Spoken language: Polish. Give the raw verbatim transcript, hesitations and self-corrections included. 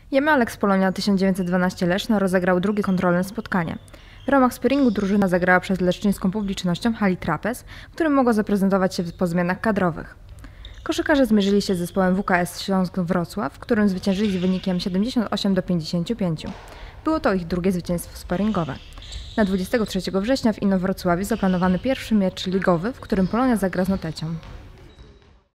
Jamalex Polonia tysiąc dziewięćset dwanaście Leszno rozegrał drugie kontrolne spotkanie. W ramach sparingu drużyna zagrała przed leszczyńską publicznością w hali Trapez, w którym mogła zaprezentować się po zmianach kadrowych. Koszykarze zmierzyli się z zespołem W K S Śląsk Wrocław, w którym zwyciężyli z wynikiem siedemdziesiąt osiem do pięćdziesięciu pięciu. Było to ich drugie zwycięstwo sparingowe. Na dwudziestego trzeciego września w Inowrocławiu zaplanowany pierwszy mecz ligowy, w którym Polonia zagra z Notecią.